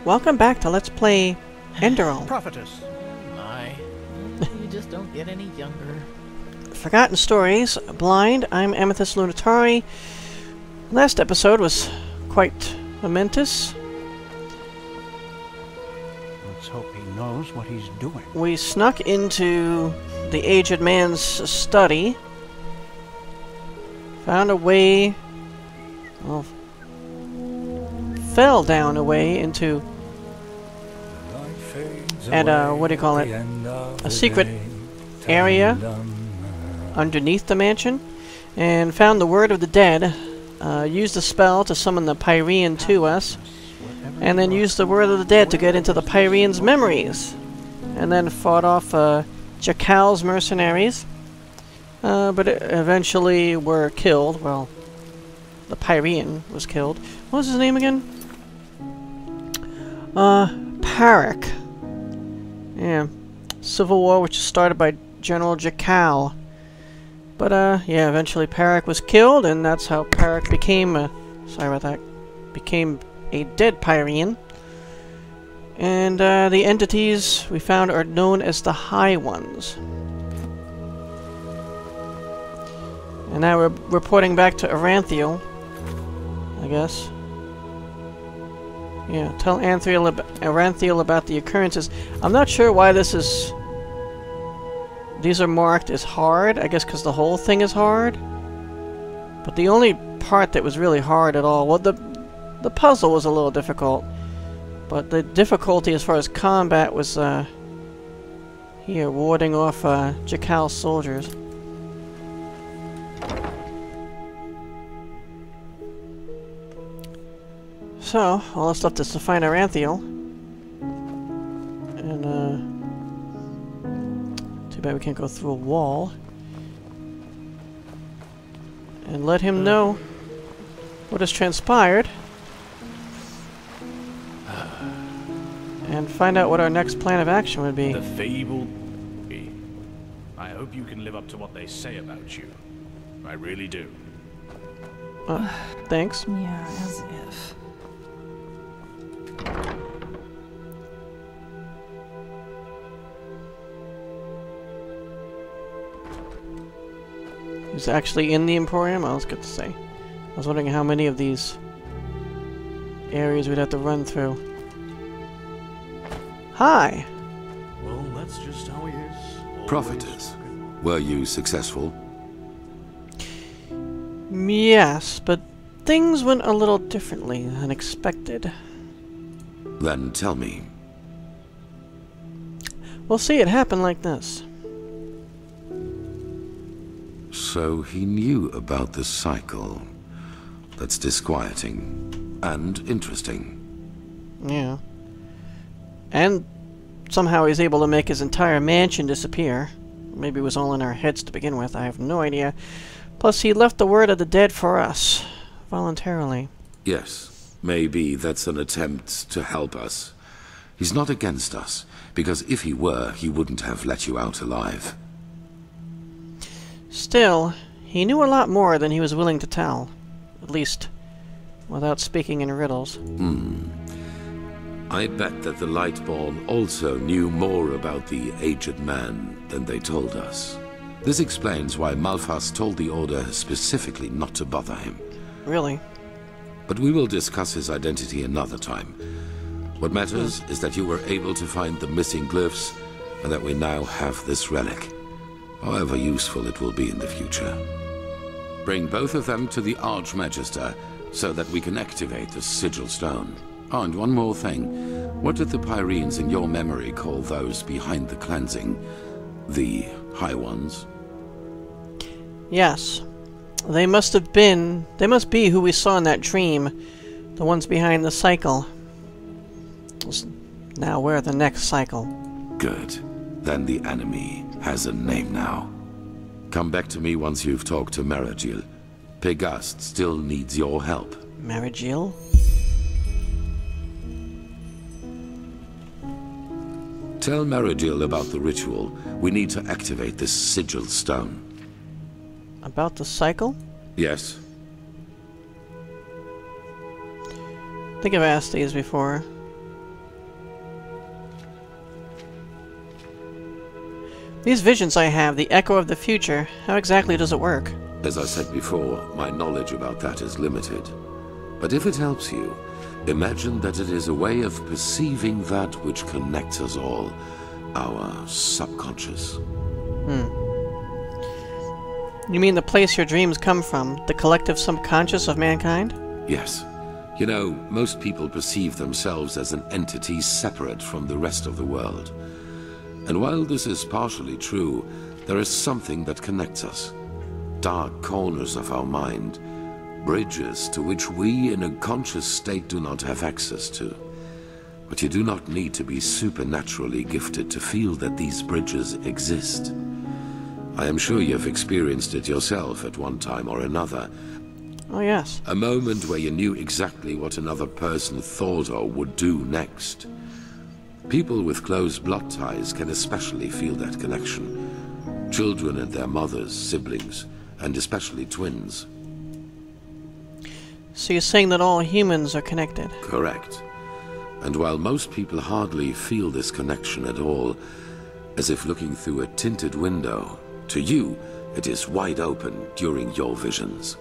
Welcome back to Let's Play Enderal. Prophetess. My, you just don't get any younger. Forgotten Stories, Blind. I'm Amethyst Lunatari. Last episode was quite momentous. Let's hope he knows what he's doing. We snuck into the aged man's study. Found a way... well, fell down a way into... and what do you call it? A secret area underneath the mansion, and found the Word of the Dead. Used a spell to summon the Pyrean to us, and then used the Word of the Dead to get into the Pyrean's memories, and then fought off Jackal's mercenaries, but eventually were killed. Well, the Pyrean was killed. What was his name again? Parak. Yeah. Civil war which was started by General Jackal. But, yeah, eventually Parak was killed, and that's how Parak became, sorry about that, became a dead Pyrean. And, the entities we found are known as the High Ones. And now we're reporting back to Aranthiel, I guess. Yeah, tell Aranthiel about the occurrences. I'm not sure why this is... these are marked as hard, I guess because the whole thing is hard. But the only part that was really hard at all... well, the puzzle was a little difficult. But the difficulty as far as combat was, here, warding off, Jackal's soldiers. So, all that's left is to find Aranthiel. And, too bad we can't go through a wall. And let him know what has transpired. And find out what our next plan of action would be. The fabled... I hope you can live up to what they say about you. I really do. Thanks. Yeah, as if. He's actually in the Emporium? Oh, that's good to say. I was wondering how many of these areas we'd have to run through. Hi! Well, that's just how he is. Prophetess, were you successful? Yes, but things went a little differently than expected. Then tell me. Well, see, it happened like this. So he knew about the cycle. That's disquieting. And interesting. Yeah. And somehow he's able to make his entire mansion disappear. Maybe it was all in our heads to begin with, I have no idea. Plus, he left the Word of the Dead for us. Voluntarily. Yes. Maybe that's an attempt to help us. He's not against us, because if he were, he wouldn't have let you out alive. Still, he knew a lot more than he was willing to tell. At least, without speaking in riddles. I bet that the Lightborn also knew more about the aged man than they told us. This explains why Malphas told the Order specifically not to bother him. Really? But we will discuss his identity another time. What matters is that you were able to find the missing glyphs, and that we now have this relic. However useful it will be in the future. Bring both of them to the Archmagister, so that we can activate the Sigil Stone. Oh, and one more thing. What did the Pyreans in your memory call those behind the cleansing? The High Ones? Yes. They must be who we saw in that dream. The ones behind the cycle. Now we're the next cycle. Good. Then the enemy has a name now. Come back to me once you've talked to Maragil. Pegast still needs your help. Maragil? Tell Maragil about the ritual. We need to activate this Sigil Stone. About the cycle? Yes. I think I've asked these before. These visions I have, the echo of the future, how exactly does it work? As I said before, my knowledge about that is limited. But if it helps you, imagine that it is a way of perceiving that which connects us all, our subconscious. You mean the place your dreams come from, the collective subconscious of mankind? Yes. You know, most people perceive themselves as an entity separate from the rest of the world. And while this is partially true, there is something that connects us. Dark corners of our mind, bridges to which we in a conscious state do not have access to. But you do not need to be supernaturally gifted to feel that these bridges exist. I am sure you have experienced it yourself at one time or another. Oh, yes. A moment where you knew exactly what another person thought or would do next. People with close blood ties can especially feel that connection. Children and their mothers, siblings, and especially twins. So you're saying that all humans are connected? Correct. And while most people hardly feel this connection at all, as if looking through a tinted window, to you, it is wide open during your visions.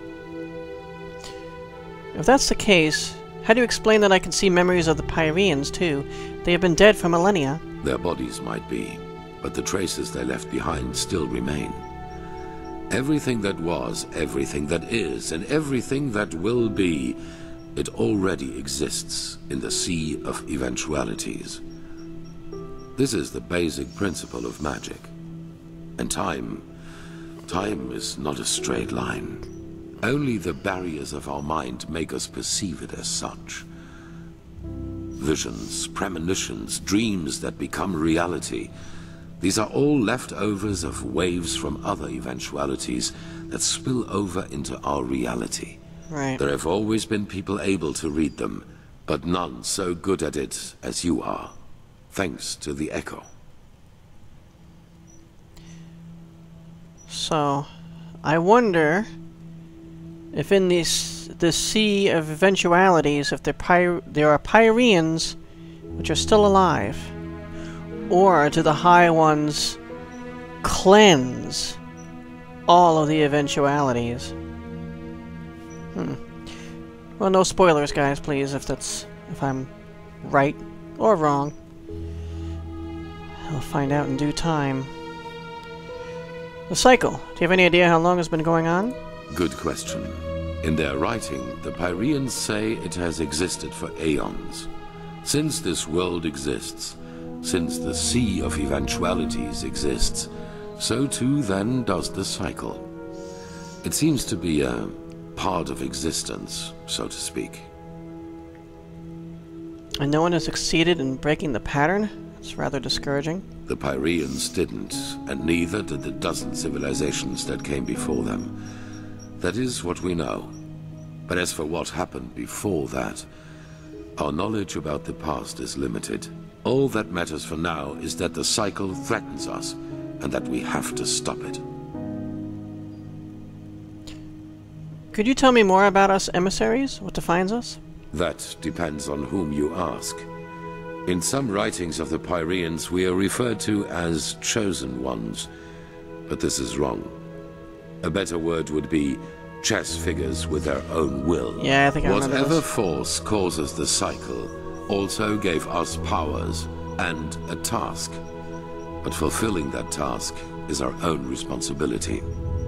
If that's the case, how do you explain that I can see memories of the Pyreans, too? They have been dead for millennia. Their bodies might be, but the traces they left behind still remain. Everything that was, everything that is, and everything that will be, it already exists in the sea of eventualities. This is the basic principle of magic. And time is not a straight line. Only the barriers of our mind make us perceive it as such. Visions, premonitions, dreams that become reality. These are all leftovers of waves from other eventualities that spill over into our reality. Right. There have always been people able to read them, but none so good at it as you are, thanks to the echo. So, I wonder if in this sea of eventualities, if there are Pyreans which are still alive, or do the High Ones cleanse all of the eventualities? Well, no spoilers, guys, please, if I'm right or wrong. I'll find out in due time. The cycle. Do you have any idea how long it's been going on? Good question. In their writing, the Pyreans say it has existed for aeons. Since this world exists, since the sea of eventualities exists, so too then does the cycle. It seems to be a part of existence, so to speak. And no one has succeeded in breaking the pattern? It's rather discouraging. The Pyreans didn't, and neither did the dozen civilizations that came before them. That is what we know. But as for what happened before that, our knowledge about the past is limited. All that matters for now is that the cycle threatens us, and that we have to stop it. Could you tell me more about us emissaries? What defines us? That depends on whom you ask. In some writings of the Pyreans, we are referred to as chosen ones, but this is wrong. A better word would be chess figures with their own will. Yeah, I think I remember Whatever this. force causes the cycle also gave us powers and a task. But fulfilling that task is our own responsibility.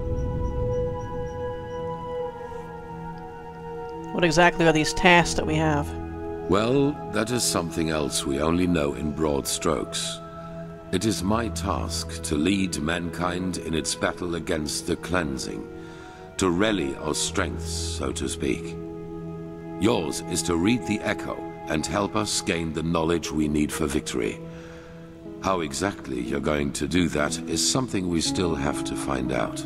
What exactly are these tasks that we have? Well, that is something else we only know in broad strokes. It is my task to lead mankind in its battle against the cleansing, to rally our strengths, so to speak. Yours is to read the echo and help us gain the knowledge we need for victory. How exactly you're going to do that is something we still have to find out.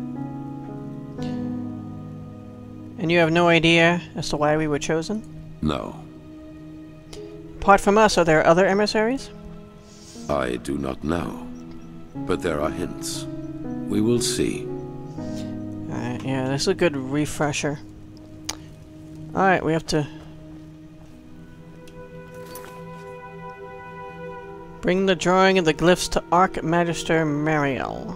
And you have no idea as to why we were chosen? No, Apart from us, are there other emissaries? I do not know. But there are hints. We will see. Alright, yeah, this is a good refresher. Alright, we have to... Bring the drawing of the glyphs to Archmagister Mariel.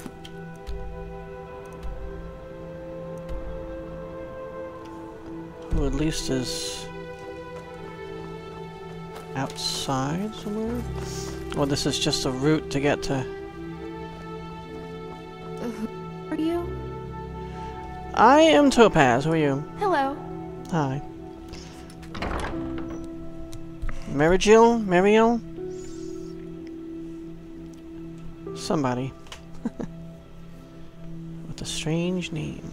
Who at least is outside somewhere? Or this is just a route to get to... Who are you? I am Topaz, who are you? Hello. Hi. Mariel? Mariel? Somebody. With a strange name.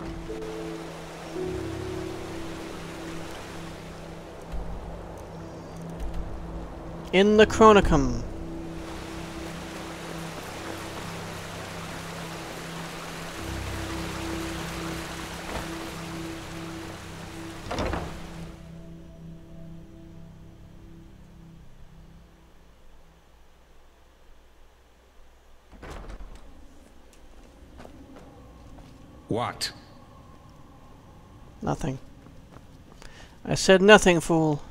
In the Chronicum. What? Nothing. I said nothing, fool.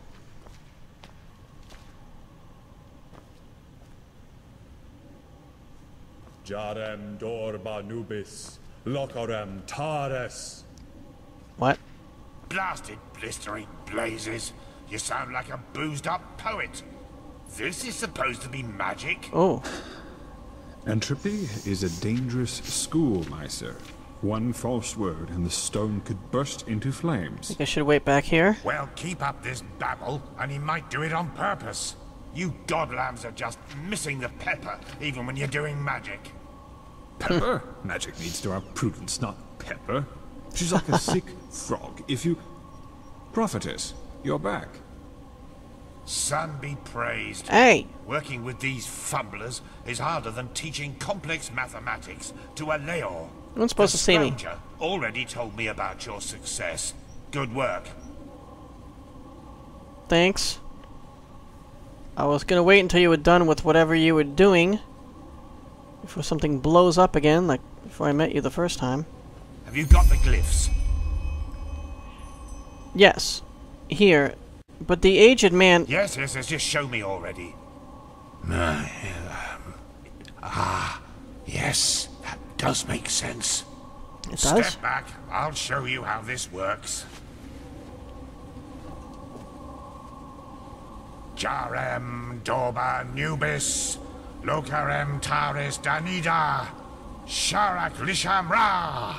Jarem dorba nubis, locorem tares. What? Blasted blistering blazes. You sound like a boozed up poet. This is supposed to be magic? Oh. Entropy is a dangerous school, my sir. One false word and the stone could burst into flames. I think I should wait back here. Well, keep up this babble, and he might do it on purpose. You godlambs are just missing the pepper, even when you're doing magic. Pepper? Magic needs to have prudence, not pepper. She's like a sick frog. If you... Prophetess, you're back. Sun be praised. Hey! Working with these fumblers is harder than teaching complex mathematics to a Leor. No one's supposed to see me. The stranger already told me about your success. Good work. Thanks. I was gonna wait until you were done with whatever you were doing before something blows up again, like before I met you the first time. Have you got the glyphs? Yes. Here. But the aged man... Yes, just show me already. Yes, that does make sense. It does? Step back, I'll show you how this works. Jarem dorba nubis, locarem taris danida, sharak lisham ra.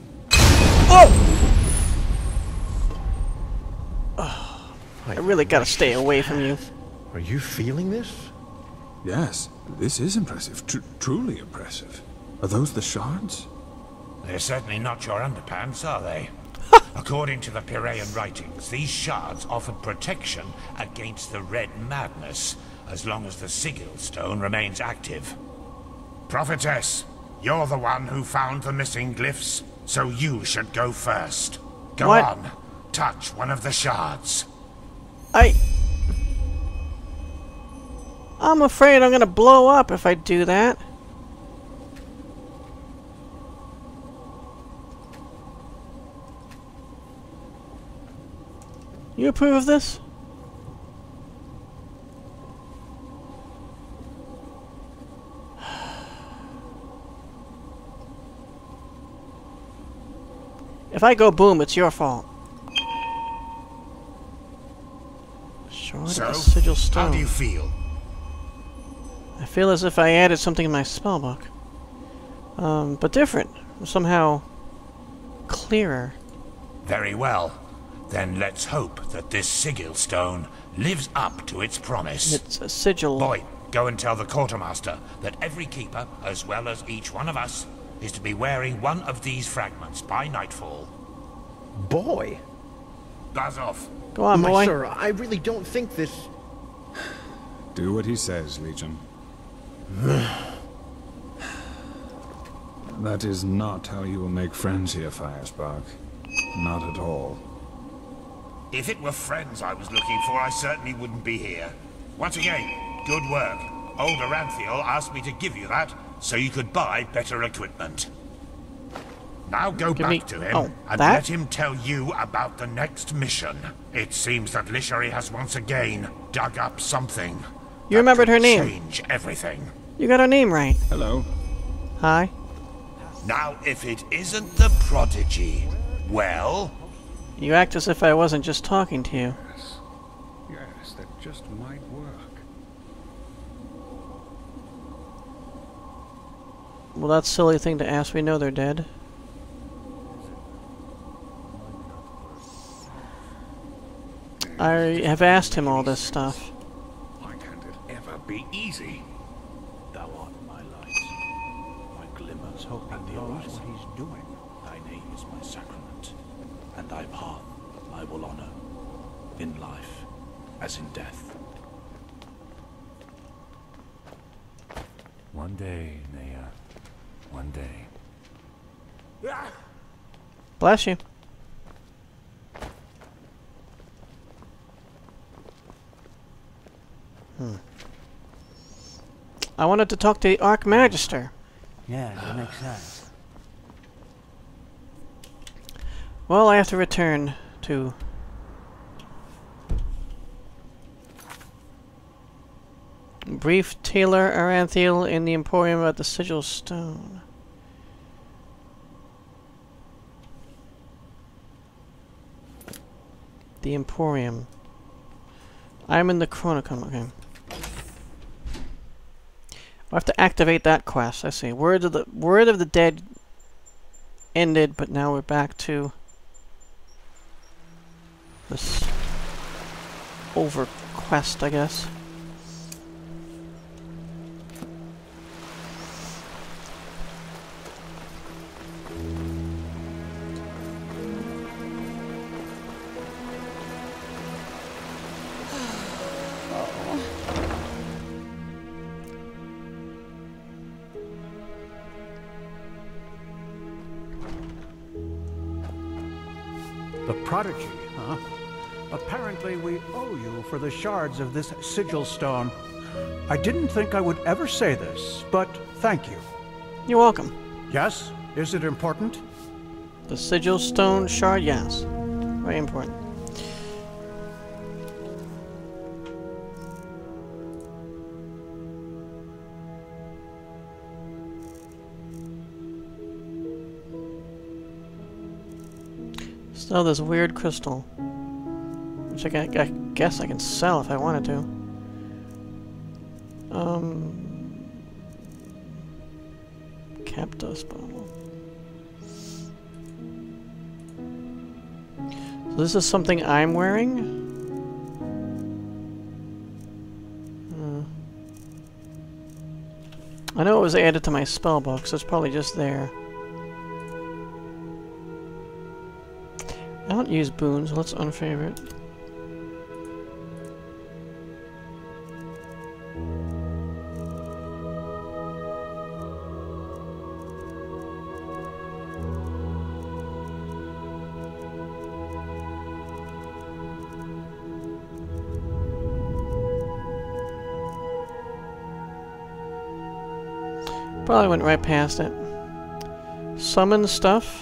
I really gotta stay away from you. Are you feeling this? Yes, this is impressive. Truly impressive. Are those the shards? They're certainly not your underpants, are they? According to the Piraean writings, these shards offered protection against the Red Madness, as long as the Sigil Stone remains active. Prophetess, you're the one who found the missing glyphs, so you should go first. Go What? on, touch one of the shards. I'm afraid I'm gonna blow up if I do that. You approve of this? If I go boom, it's your fault. Shard of the Sigil Stone. How do you feel? I feel as if I added something in my spellbook. But different. Somehow clearer. Very well. Then let's hope that this Sigil Stone lives up to its promise. It's a sigil. Boy, go and tell the quartermaster that every keeper, as well as each one of us, is to be wearing one of these fragments by nightfall. Boy! Buzz off. Go on, My boy. sir, I really don't think this... Do what he says, Legion. That is not how you will make friends here, Firespark. Not at all. If it were friends I was looking for, I certainly wouldn't be here. Once again, good work. Old Aranthiel asked me to give you that, so you could buy better equipment. Now go back to him, and let him tell you about the next mission. It seems that Lishari has once again dug up something. You remembered her name. Change everything. You got her name right. Hello. Hi. Now, if it isn't the prodigy, well, You act as if I wasn't just talking to you. Yes, that just might work. Well, that's a silly thing to ask. We know they're dead. I have asked him all this stuff. Why can't it ever be easy? Thou art my light, my glimmers hope at the horizon. What he's doing. Thy name is my sacrament, and thy path I will honor, in life as in death. One day, Nea. One day. Bless you. I wanted to talk to the Archmagister. Yeah, that makes sense. Well, I have to return to... Brief Taylor Aranthiel in the Emporium at the Sigil Stone. The Emporium. I'm in the Chronicon. Okay. I have to activate that quest. I see. Word of the Dead ended, but now we're back to this over quest, I guess. The prodigy, huh? Apparently we owe you for the shards of this Sigil Stone. I didn't think I would ever say this, but thank you. You're welcome. Yes? Is it important? The Sigil Stone shard, yes. Very important. Still this weird crystal, which I guess I can sell if I wanted to. Captos bottle. So this is something I'm wearing? I know it was added to my spell book, so it's probably just there. I don't use boons, let's unfavorite. Probably went right past it. Summon stuff.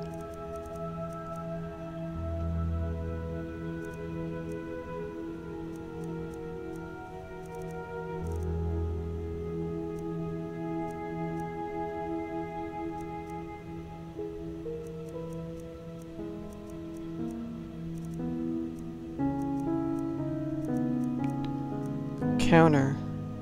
Counter.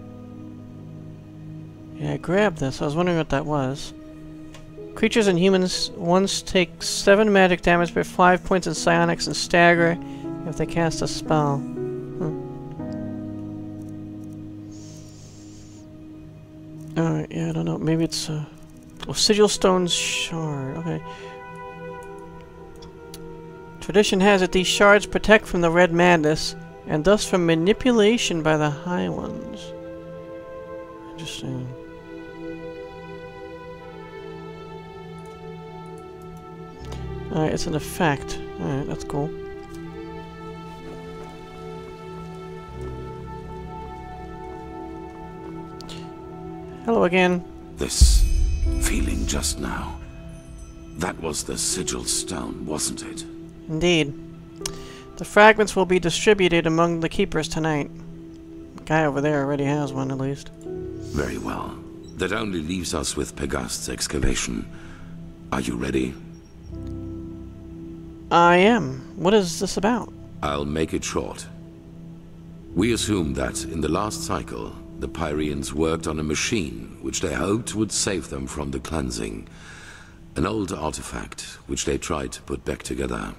Yeah, I grabbed this. I was wondering what that was. Creatures and humans once take 7 magic damage per 5 points in psionics and stagger if they cast a spell. Alright, yeah, I don't know. Maybe it's oh, Sigil Stone's shard. Okay. Tradition has it these shards protect from the red madness and thus from manipulation by the High Ones. Interesting. Alright, it's an effect. Alright, that's cool. Hello again. This feeling just now. That was the Sigil Stone, wasn't it? Indeed. The fragments will be distributed among the keepers tonight. Guy over there already has one, at least. Very well. That only leaves us with Pegast's excavation. Are you ready? I am. What is this about? I'll make it short. We assume that in the last cycle, the Pyreans worked on a machine which they hoped would save them from the cleansing. An old artifact which they tried to put back together.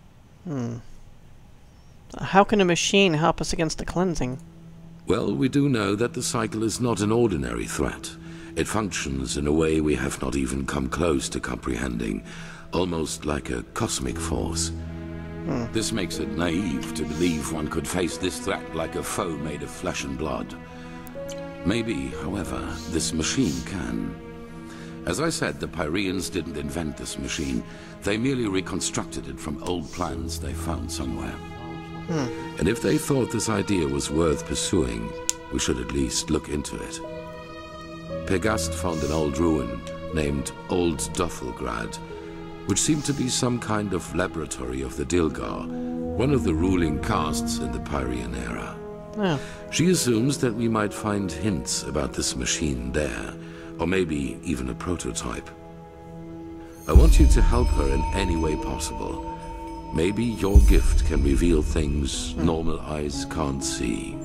How can a machine help us against the cleansing? Well, we do know that the cycle is not an ordinary threat. It functions in a way we have not even come close to comprehending, almost like a cosmic force. This makes it naive to believe one could face this threat like a foe made of flesh and blood. Maybe, however, this machine can. As I said, the Pyreans didn't invent this machine. They merely reconstructed it from old plans they found somewhere. And if they thought this idea was worth pursuing, we should at least look into it. Pegast found an old ruin named Old Dothelgrad, which seemed to be some kind of laboratory of the Dilgar, one of the ruling castes in the Pyrean era. Oh. She assumes that we might find hints about this machine there, or maybe even a prototype. I want you to help her in any way possible. Maybe your gift can reveal things normal eyes can't see.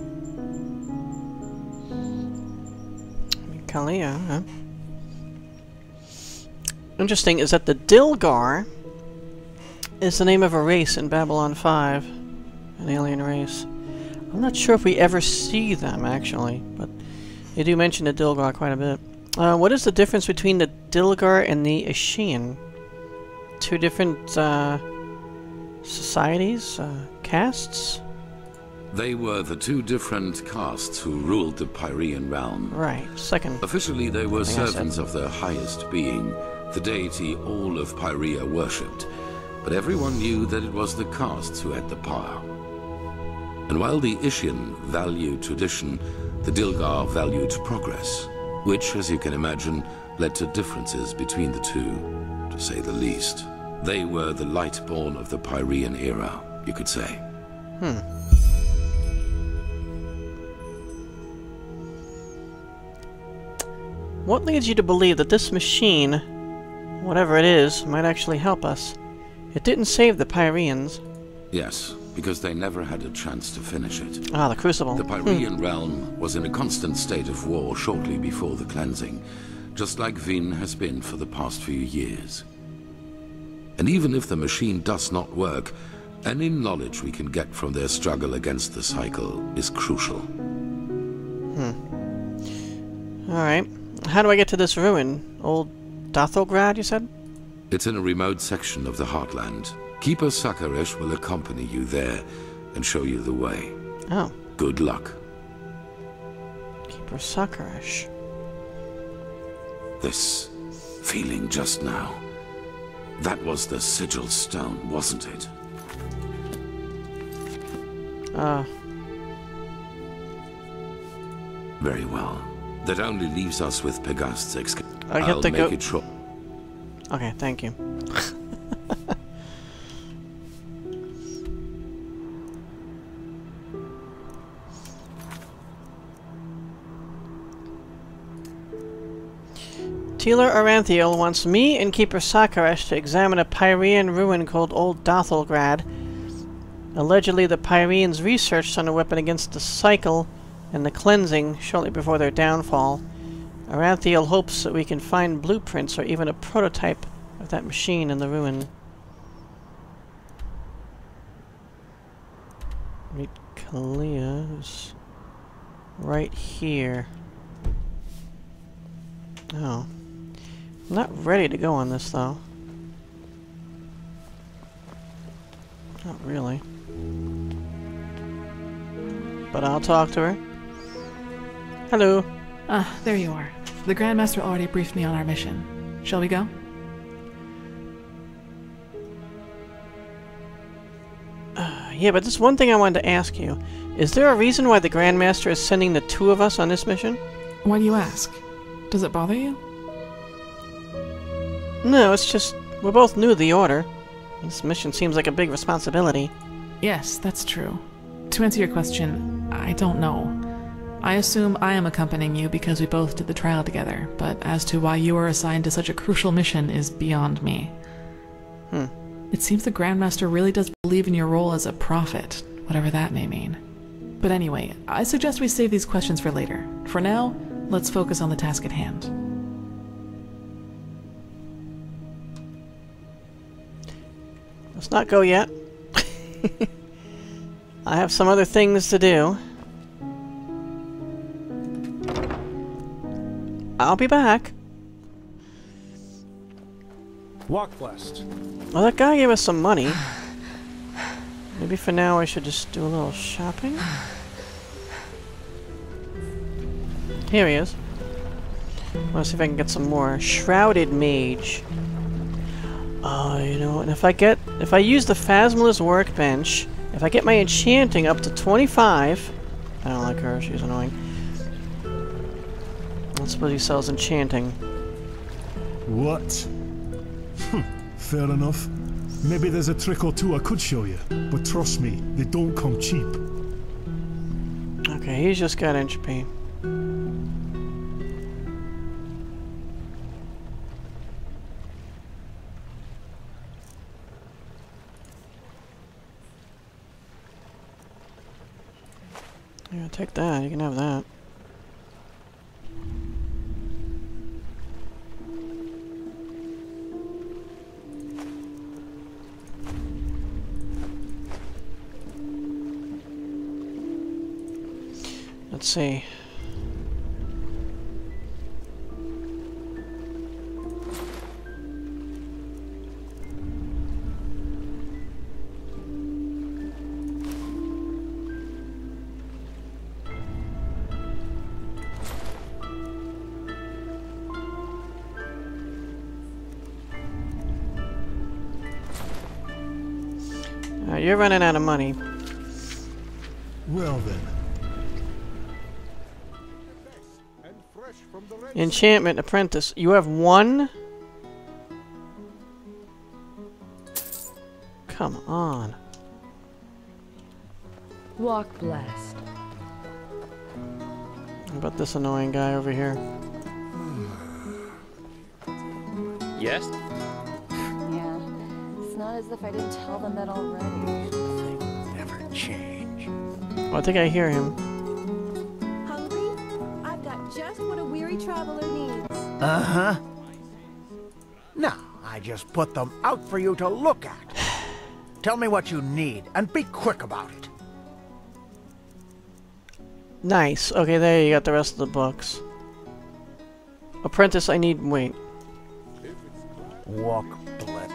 Kalia, huh? Interesting is that the Dilgar is the name of a race in Babylon 5. An alien race. I'm not sure if we ever see them, actually, but they do mention the Dilgar quite a bit. What is the difference between the Dilgar and the Ashian? Two different, societies? Castes? They were the two different castes who ruled the Pyrean realm. Right, second. Officially, they were servants of the highest being, the deity all of Pyrea worshipped, but everyone knew that it was the castes who had the power. And while the Ishian valued tradition, the Dilgar valued progress, which, as you can imagine, led to differences between the two, to say the least. They were the light-born of the Pyrean era, you could say. What leads you to believe that this machine, whatever it is, might actually help us? It didn't save the Pyreans. Yes, because they never had a chance to finish it. Ah, the Crucible. The Pyrean realm was in a constant state of war shortly before the cleansing, just like Vin has been for the past few years. And even if the machine does not work, any knowledge we can get from their struggle against the cycle is crucial. Alright. How do I get to this ruin? Old Dothelgrad, you said? It's in a remote section of the Heartland. Keeper Sakarish will accompany you there and show you the way. Oh. Good luck. Keeper Sakarish. This feeling just now. That was the Sigil Stone, wasn't it? Very well. That only leaves us with Pegast's excavation. I'll make it short. Okay, thank you. Tealer Aranthiel wants me and Keeper Sakarish to examine a Pyrean ruin called Old Dothelgrad. Allegedly, the Pyreans researched on a weapon against the cycle and the cleansing shortly before their downfall. Aranthiel hopes that we can find blueprints or even a prototype of that machine in the ruin. Meet Kalia, who's right here. Oh. I'm not ready to go on this, though. Not really. But I'll talk to her. Hello. Ah, there you are. The Grandmaster already briefed me on our mission. Shall we go? Yeah, but there's one thing I wanted to ask you. Is there a reason why the Grandmaster is sending the two of us on this mission? Why do you ask? Does it bother you? No, it's just, we're both new to the Order. This mission seems like a big responsibility. Yes, that's true. To answer your question, I don't know. I assume I am accompanying you because we both did the trial together, but as to why you are assigned to such a crucial mission is beyond me. It seems the Grandmaster really does believe in your role as a prophet, whatever that may mean. But anyway, I suggest we save these questions for later. For now, let's focus on the task at hand. Let's not go yet. I have some other things to do. I'll be back. Walk blessed. Well, that guy gave us some money. Maybe for now I should just do a little shopping. Here he is. Let's see if I can get some more. Shrouded Mage. Oh, you know, and if I use the Phasma's workbench, if I get my enchanting up to 25, I don't like her, she's annoying. I suppose he sells enchanting. What? Fair enough. Maybe there's a trick or two I could show you, but trust me, they don't come cheap. Okay, he's just got entropy. Yeah, take that. You can have that. Let's see. You're running out of money. Well then. Enchantment Apprentice. You have one? Come on. Walk blessed. How about this annoying guy over here? Yes? Yeah. It's not as if I didn't tell them that already. Things never change. Oh, I think I hear him. Hungry? I've got just what a weary traveler needs. Uh-huh. Now, I just put them out for you to look at. Tell me what you need, and be quick about it. Nice. Okay, there you got the rest of the books. Apprentice, I need... wait. Walk blessed.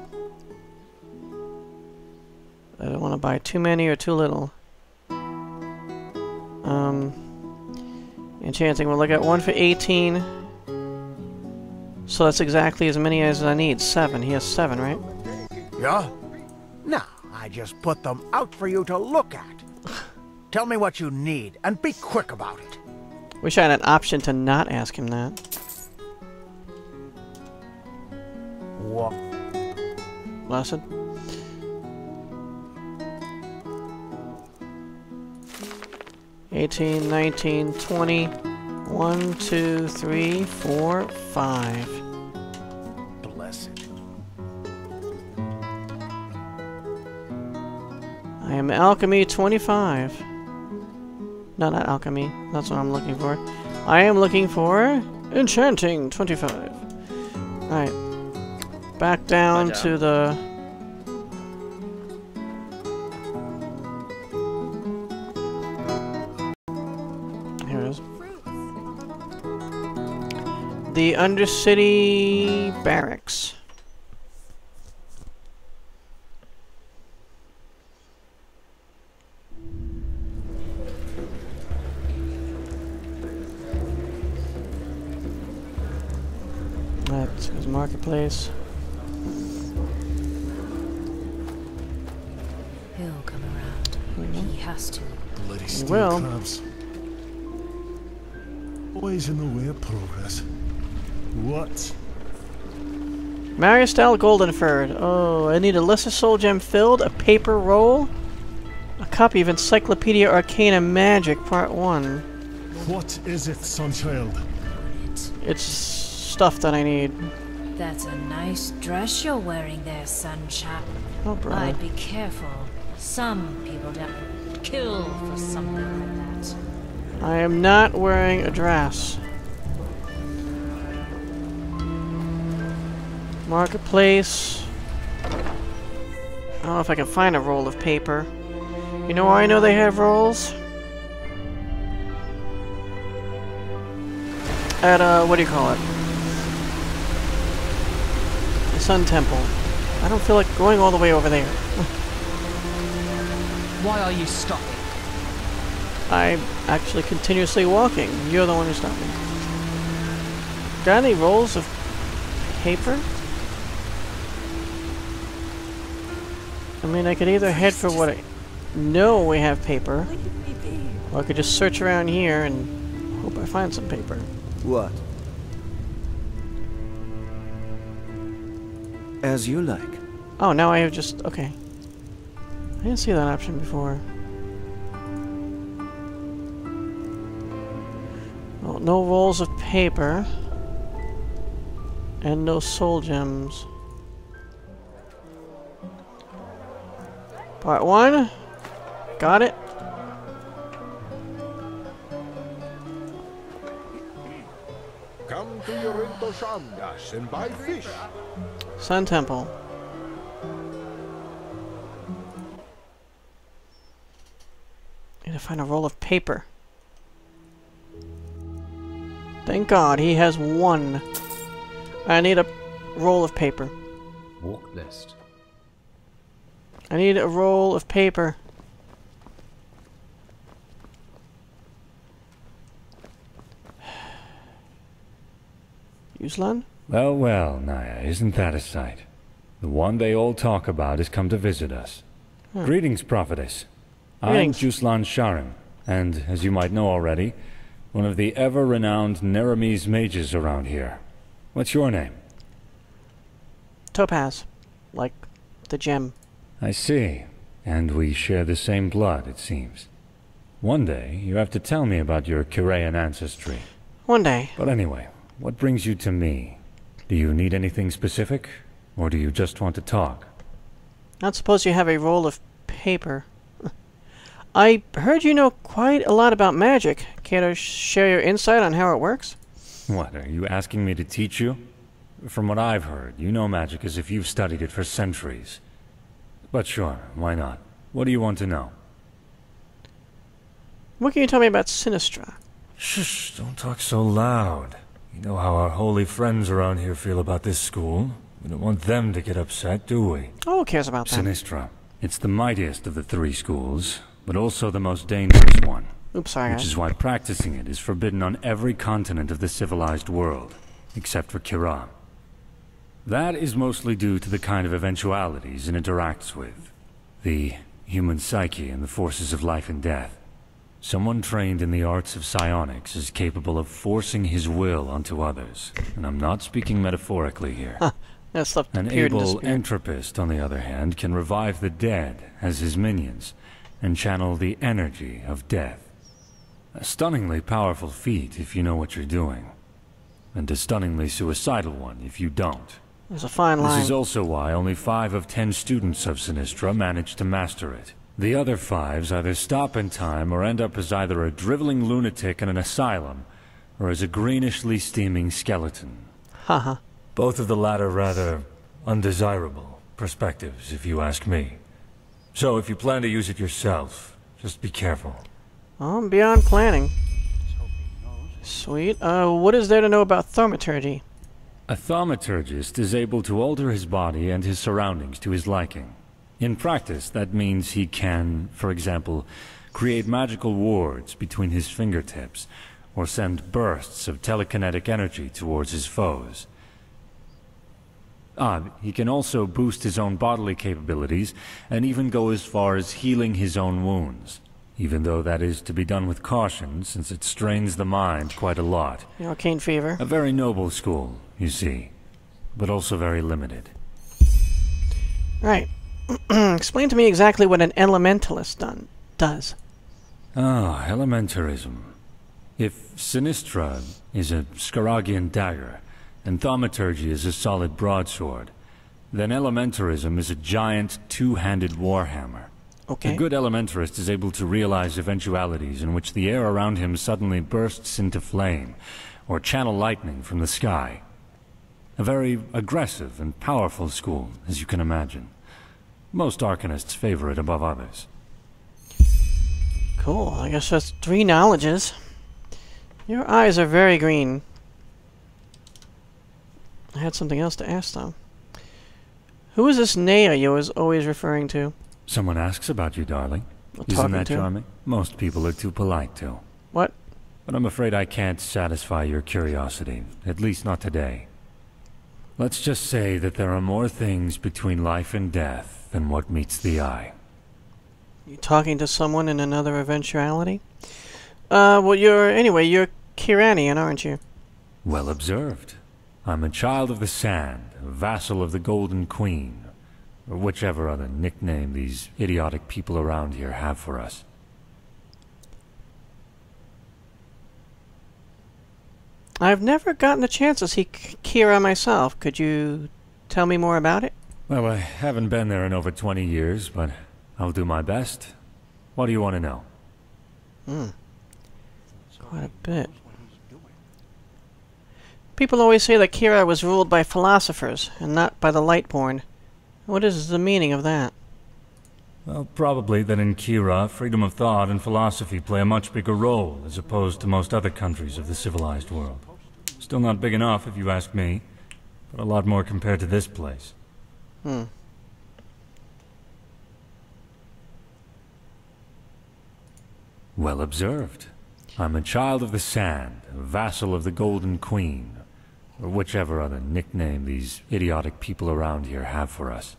I don't want to buy too many or too little. Enchanting, we'll look at one for 18. So that's exactly as many as I need. 7. He has 7, right? Yeah? Now, I just put them out for you to look at. Tell me what you need, and be quick about it. Wish I had an option to not ask him that. Walk. Blessed. $18, $19, $20. 1, 2, 3, 4, 5. Blessed. I am alchemy 25. No, not alchemy. That's what I'm looking for. I am looking for enchanting 25. Alright. Back down to the... Here it is. The Undercity Barracks. That's his marketplace. He'll come around. He has to. Bloody steel crabs. Always in the way of progress. What? Marius Dal'Goldenford. Oh, I need a lesser soul gem filled, a paper roll, a copy of Encyclopedia Arcana Magic Part 1. What is it, Sunchild? It's stuff that I need. That's a nice dress you're wearing there, Sunchap. Oh, brother. I'd be careful. Some people don't kill for something like that. I am not wearing a dress. Marketplace. I don't know if I can find a roll of paper. You know where I know they have rolls? At, what do you call it? The Sun Temple. I don't feel like going all the way over there. Why are you stopping? I'm actually continuously walking. You're the one who stopped me. Got any rolls of paper? I mean, I could either head for what I know we have paper, or I could just search around here and hope I find some paper. What? As you like. Oh, now I have just... okay. I didn't see that option before. Well, no rolls of paper. And no soul gems. Part 1. Got it. Come to Yorinto Shamdas and buy fish. Sun Temple. Need to find a roll of paper. Thank God he has one. I need a roll of paper. Walk list. I need a roll of paper. Yuslan? Well, well, Naya, isn't that a sight? The one they all talk about has come to visit us. Greetings, prophetess. Greetings. I'm Juslan Sharim, and, as you might know already, one of the ever-renowned Neramese mages around here. What's your name? Topaz. Like the gem. I see. And we share the same blood, it seems. One day, you have to tell me about your Kirayan ancestry. One day. But anyway, what brings you to me? Do you need anything specific? Or do you just want to talk? I don't suppose you have a roll of paper. I heard you know quite a lot about magic. Care to share your insight on how it works? What, are you asking me to teach you? From what I've heard, you know magic as if you've studied it for centuries. But sure, why not? What do you want to know? What can you tell me about Sinistra? Shh, don't talk so loud. You know how our holy friends around here feel about this school. We don't want them to get upset, do we? Oh, who cares about them? Sinistra. It's the mightiest of the three schools, but also the most dangerous one. Oops, sorry, Which guys. is why practicing it is forbidden on every continent of the civilized world, except for Kira. That is mostly due to the kind of eventualities it interacts with. The human psyche and the forces of life and death. Someone trained in the arts of psionics is capable of forcing his will onto others. And I'm not speaking metaphorically here. That stuff An appeared and able disappeared. entropist, on the other hand, can revive the dead as his minions and channel the energy of death. A stunningly powerful feat if you know what you're doing. And a stunningly suicidal one if you don't. There's a fine line. This is also why only 5 of 10 students of Sinistra manage to master it. The other 5s either stop in time or end up as either a driveling lunatic in an asylum, or as a greenishly steaming skeleton. Haha. Both of the latter rather undesirable perspectives, if you ask me. So if you plan to use it yourself, just be careful. I'm beyond planning. Sweet. What is there to know about thaumaturgy? A thaumaturgist is able to alter his body and his surroundings to his liking. In practice, that means he can, for example, create magical wards between his fingertips, or send bursts of telekinetic energy towards his foes. He can also boost his own bodily capabilities, and even go as far as healing his own wounds, even though that is to be done with caution, since it strains the mind quite a lot. Arcane fever. A very noble school, you see, but also very limited. Right. Explain to me exactly what an elementalist does. Elementarism. If Sinistra is a Scaragian dagger, and thaumaturgy is a solid broadsword, then elementarism is a giant two-handed warhammer. Okay. A good elementarist is able to realize eventualities in which the air around him suddenly bursts into flame, or channel lightning from the sky. A very aggressive and powerful school, as you can imagine. Most arcanists favor it above others. Cool. I guess that's 3 knowledges. Your eyes are very green. I had something else to ask, though. Who is this Naya you was always referring to? Someone asks about you, darling. Well, Isn't that to? charming? Most people are too polite to. What? But I'm afraid I can't satisfy your curiosity, at least not today. Let's just say that there are more things between life and death than what meets the eye. You talking to someone in another eventuality? Well, you're Kiranian, aren't you? Well observed. I'm a child of the sand, a vassal of the Golden Queen, or whichever other nickname these idiotic people around here have for us. I've never gotten a chance to see Kira myself. Could you tell me more about it? Well, I haven't been there in over 20 years, but I'll do my best. What do you want to know? Quite a bit. People always say that Kira was ruled by philosophers, and not by the Lightborn. What is the meaning of that? Well, probably that in Kira, freedom of thought and philosophy play a much bigger role, as opposed to most other countries of the civilized world. Still not big enough, if you ask me, but a lot more compared to this place. Well observed. I'm a child of the sand, a vassal of the Golden Queen, or whichever other nickname these idiotic people around here have for us.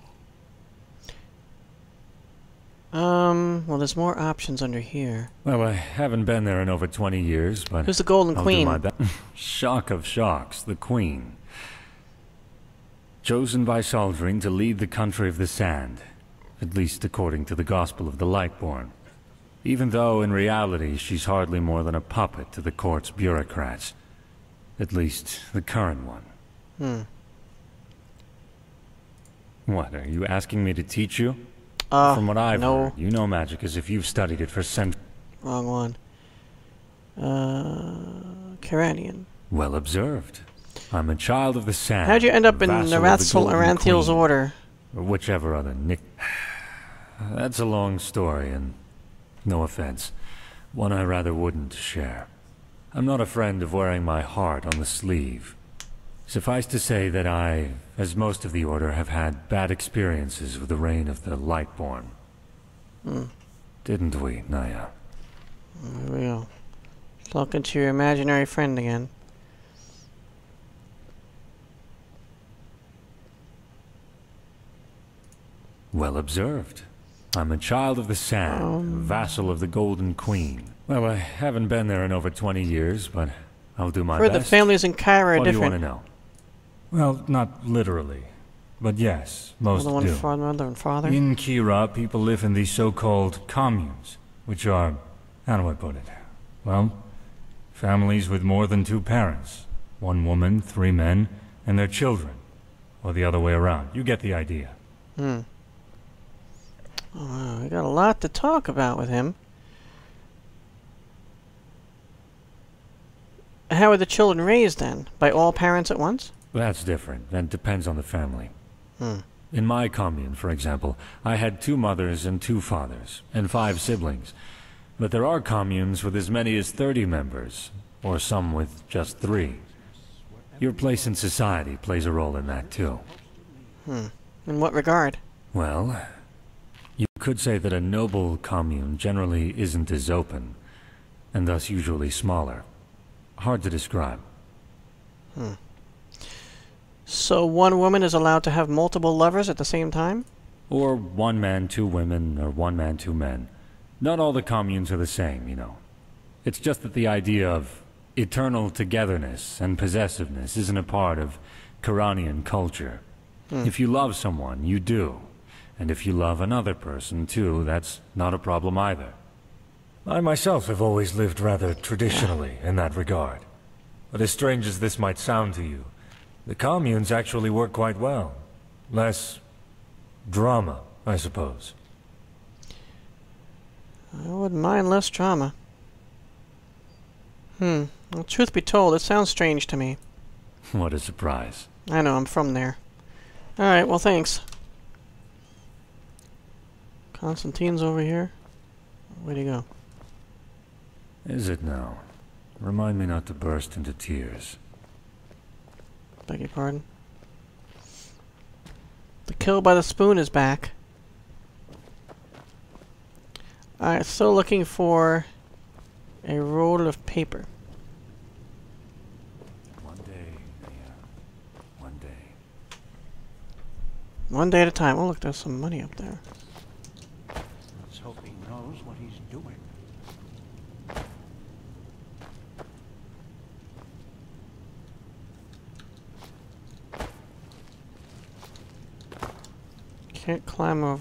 Well, there's more options under here. Well, I haven't been there in over 20 years, but who's the Golden Queen? I'll do my best. Shock of shocks, the Queen. Chosen by Saldring to lead the country of the sand, at least according to the Gospel of the Lightborn. Even though, in reality, she's hardly more than a puppet to the court's bureaucrats. At least, the current one. What, are you asking me to teach you? From what I've heard, you know magic as if you've studied it for centuries. Wrong one. Kiranian. Well observed. I'm a child of the sand. How'd you end up in Narathal Aranthiel's order? Or whichever other nick... That's a long story, and no offense, one I rather wouldn't share. I'm not a friend of wearing my heart on the sleeve. Suffice to say that I, as most of the Order, have had bad experiences with the reign of the Lightborn. Didn't we, Naya? There we go. Talking to your imaginary friend again. Well observed. I'm a child of the sand, a vassal of the Golden Queen. Well, I haven't been there in over 20 years, but I'll do my best. The families in Kyra are different. What do you want to know? Well, not literally, but yes, most do. Mother and father? In Kira, people live in these so-called communes, which are, how do I put it? Well, families with more than 2 parents. 1 woman, 3 men, and their children. Or the other way around. You get the idea. Oh, wow, we got a lot to talk about with him. How are the children raised, then? By all parents at once? That's different. That depends on the family. In my commune, for example, I had 2 mothers and 2 fathers, and 5 siblings. But there are communes with as many as 30 members, or some with just 3. Your place in society plays a role in that, too. In what regard? Well, you could say that a noble commune generally isn't as open, and thus usually smaller. Hard to describe. So 1 woman is allowed to have multiple lovers at the same time? Or 1 man, 2 women, or 1 man, 2 men. Not all the communes are the same, you know. It's just that the idea of eternal togetherness and possessiveness isn't a part of Quranian culture. If you love someone, you do. And if you love another person, too, that's not a problem either. I myself have always lived rather traditionally in that regard. But as strange as this might sound to you, the communes actually work quite well. Less drama, I suppose. I wouldn't mind less drama. Well, truth be told, it sounds strange to me. What a surprise. I know, I'm from there. Alright, well thanks. Constantine's over here. Where'd he go? Is it now? Remind me not to burst into tears. Beg your pardon? The kill by the spoon is back. Alright, still looking for a roll of paper. One day, yeah. One day. One day at a time. Oh look, there's some money up there. Let's hope he knows what he's doing. Can't climb over.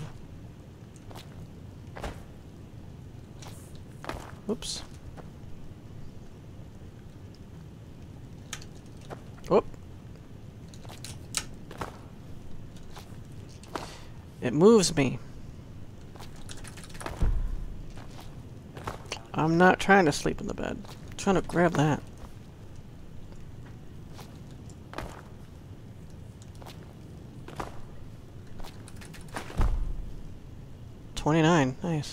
Oops. Whoop. It moves me. I'm not trying to sleep in the bed. I'm trying to grab that. $29. Nice.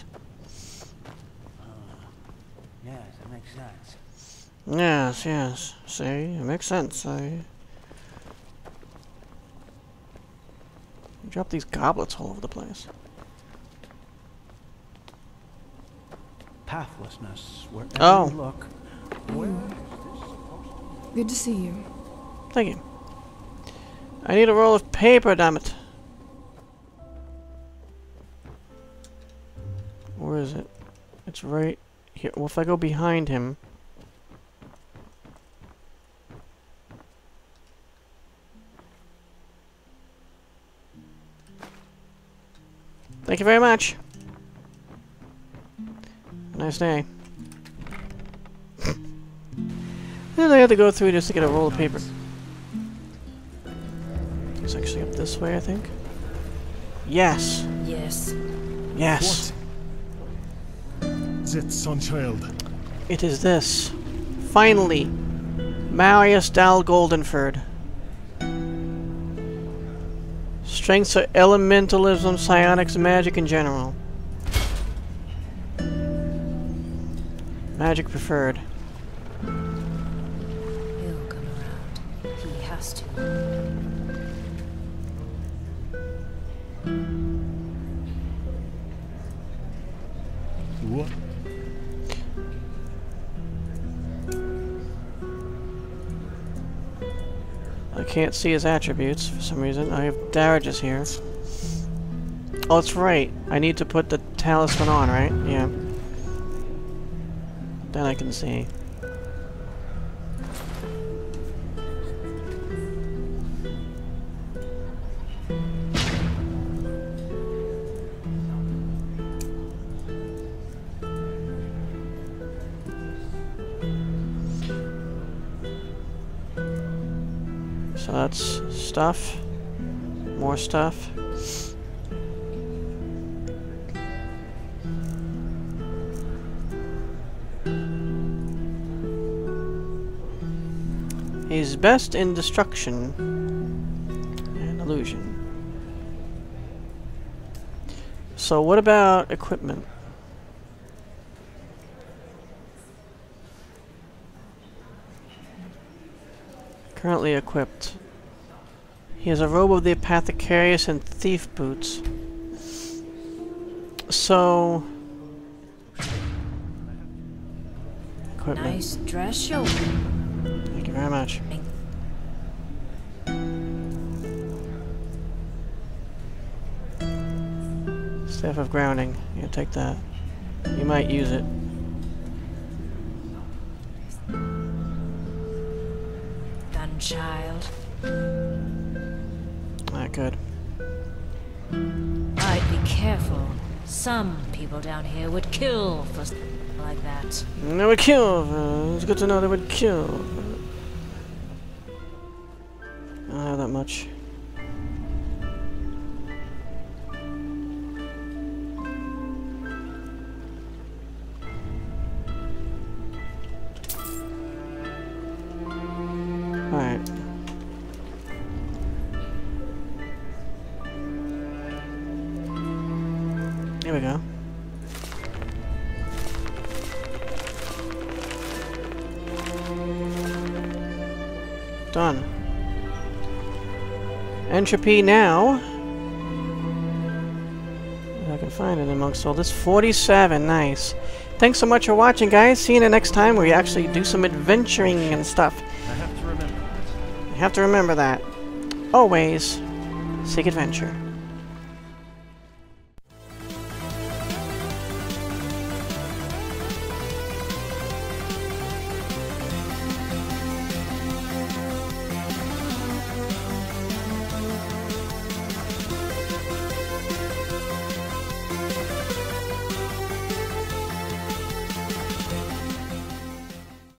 Yes, that makes sense. Yes, yes. See, it makes sense. I drop these goblets all over the place. Pathlessness, wherever Oh. you look. Where is this supposed to be? Good to see you. Thank you. I need a roll of paper, damn it. Where is it? It's right here. Well, if I go behind him... Thank you very much. Nice day. And I had to go through just to get a roll of paper. It's actually up this way, I think. Yes. Yes. Yes. Is it, Sunchild? It is this. Finally. Marius Dal'Goldenford. Strengths are elementalism, psionics, magic in general. Magic preferred. He'll come around. He has to. What? I can't see his attributes for some reason. I have Darrages here. Oh, that's right. I need to put the talisman on, right? Yeah. Then I can see. So that's stuff. More stuff. He's best in destruction and illusion. So what about equipment? Currently equipped. He has a robe of the apothecarius and thief boots. So... equipment. Nice dress show. Thank you very much. Staff of grounding. Yeah, take that. You might use it. Gunchild. Not good. I'd be careful. Some people down here would kill for something like that. They would kill. It's good to know they would kill. I don't have that much. Alright. Here we go. Done. Entropy now. If I can find it amongst all this. 47. Nice. Thanks so much for watching, guys. See you the next time where we actually do some adventuring and stuff. I have to remember that. You have to remember that. Always seek adventure.